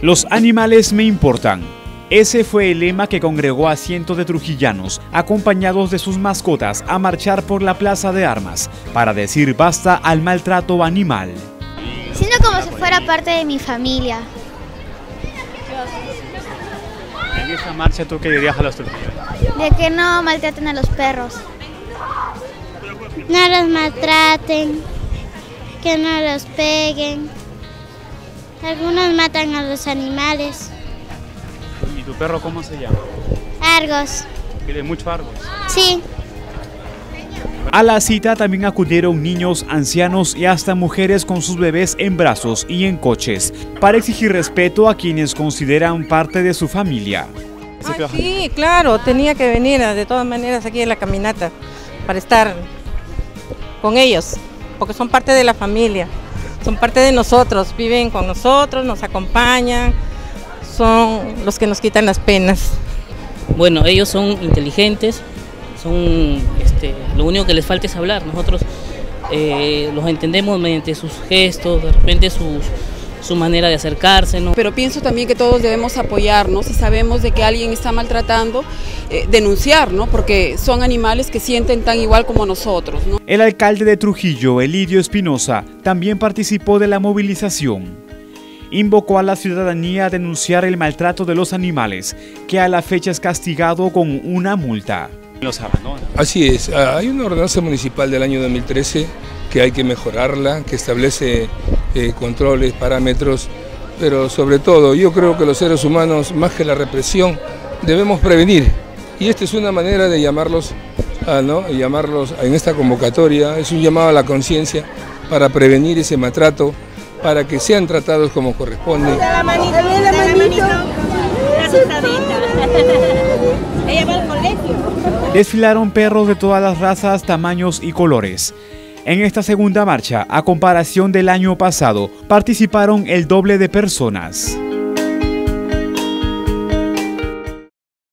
Los animales me importan. Ese fue el lema que congregó a cientos de trujillanos, acompañados de sus mascotas, a marchar por la Plaza de Armas, para decir basta al maltrato animal. Siento como si fuera parte de mi familia. En esta marcha, ¿tú qué dirías a los trujillanos? De que no maltraten a los perros. No los maltraten, que no los peguen. Algunos matan a los animales. ¿Y tu perro cómo se llama? Argos. ¿Tiene mucho Argos? Sí. A la cita también acudieron niños, ancianos y hasta mujeres con sus bebés en brazos y en coches, para exigir respeto a quienes consideran parte de su familia. Sí, claro, tenía que venir de todas maneras aquí en la caminata para estar con ellos, porque son parte de la familia, son parte de nosotros, viven con nosotros, nos acompañan, son los que nos quitan las penas. Bueno, ellos son inteligentes, lo único que les falta es hablar. Nosotros los entendemos mediante sus gestos, de repente su manera de acercarse, ¿no? Pero pienso también que todos debemos apoyarnos, si sabemos de que alguien está maltratando, denunciar, ¿no? Porque son animales que sienten tan igual como nosotros, ¿no? El alcalde de Trujillo, Elidio Espinosa, también participó de la movilización. Invocó a la ciudadanía a denunciar el maltrato de los animales, que a la fecha es castigado con una multa. Los abandonan. Así es, hay una ordenanza municipal del año 2013 que hay que mejorarla, que establece controles, parámetros, pero sobre todo yo creo que los seres humanos, más que la represión, debemos prevenir. Y esta es una manera de llamarlos en esta convocatoria, es un llamado a la conciencia para prevenir ese maltrato, para que sean tratados como corresponde. La manito. La asustadita. Ella va al colegio. Desfilaron perros de todas las razas, tamaños y colores. En esta segunda marcha, a comparación del año pasado, participaron el doble de personas.